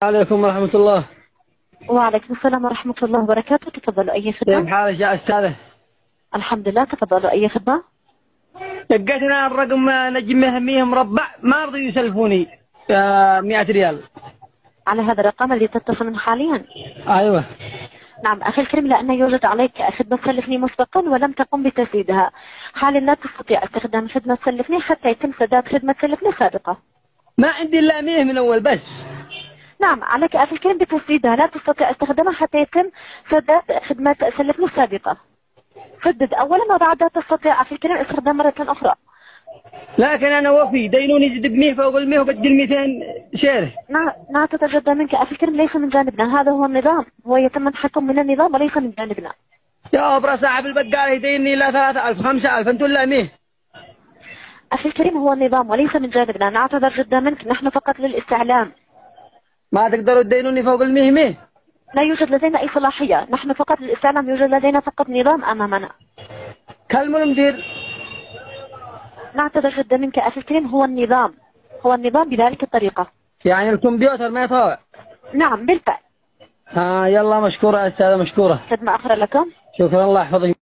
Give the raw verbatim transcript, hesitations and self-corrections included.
عليكم ورحمة الله. وعليكم السلام ورحمة الله وبركاته. تفضلوا أي خدمة؟ كيف حالك يا أستاذة؟ الحمد لله. تفضلوا أي خدمة؟ لقيتنا الرقم نجم مية مربع ما رضوا يسلفوني مئة ريال. على هذا الرقم اللي تتصل منه حاليا؟ أيوة. نعم أخي الكريم، لأن يوجد عليك خدمة سلفني مسبقا ولم تقم بتسديدها، حاليا لا تستطيع استخدام خدمة سلفني حتى يتم سداد خدمة سلفني سابقة. ما عندي إلا مية من أول بس. نعم عليك أخي الكريم بتسديدها، لا تستطيع استخدامها حتى يتم سداد خدمة سلفني سابقة. سدد أولا وبعدها تستطيع أخي الكريم استخدام مرة أخرى. لكن أنا وفي دينوني زد بمية فوق المية وبدل مئتين شيره. لا تتجدى منك أخي الكريم، ليس من جانبنا، هذا هو النظام، هو يتم التحكم من النظام وليس من جانبنا. يا أبرا صاحب البقالة يديني لا ثلاثة ألف خمسة ألف أنتوا لا مية. أخي الكريم هو النظام وليس من جانبنا، نعتذر جدا منك، نحن فقط للاستعلام. ما تقدروا تدينوني فوق المية مية؟ لا يوجد لدينا أي صلاحية، نحن فقط للاستعلام، يوجد لدينا فقط نظام أمامنا. كلموا المدير. نعتذر جدا منك أخي الكريم، هو النظام، هو النظام بذلك الطريقة. يعني الكمبيوتر ما يطاوع؟ نعم بالفعل. ها يلا مشكورة يا أستاذة مشكورة. خدمة أخرى لكم؟ شكرا الله يحفظك.